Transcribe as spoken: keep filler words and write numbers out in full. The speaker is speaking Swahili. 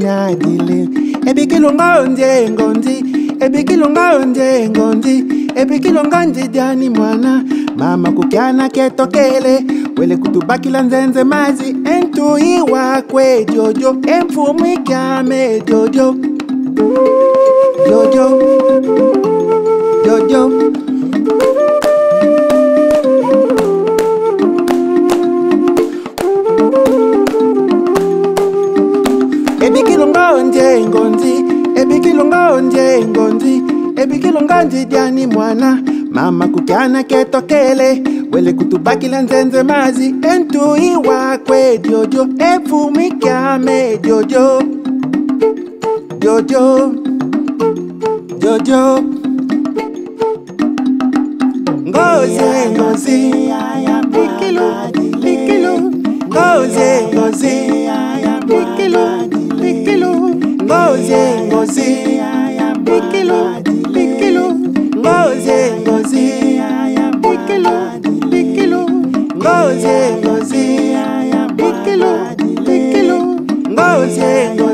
mwana dile. Ebikilonga onje ngondi, ebikilonga onje ngondi, ebikilonga njidiani mwana. Mama kukiana ketokele, wele kutubakila nzenze mazi, entu iwa kwe jojo, emfumi kiame jojo. Jojo, jojo. Ebikilonga onje ngondi, ebikilonga onje ngondi, ebikilonga njidiani mwana. Mama kukiana ketokele, wele kutubakila nzenze mazi, entu iwa kwe jojo, emfumi kiame jojo. Jojo, jojo. Ngoze, ngoze, bikilo, bikilo. Ngoze, ngoze, bikilo, bikilo. Ngoze, ngoze, bikilo, bikilo. Ngoze, ngoze, bikilo, bikilo. Ngoze, ngoze, bikilo, bikilo. Ngoze, ngoze.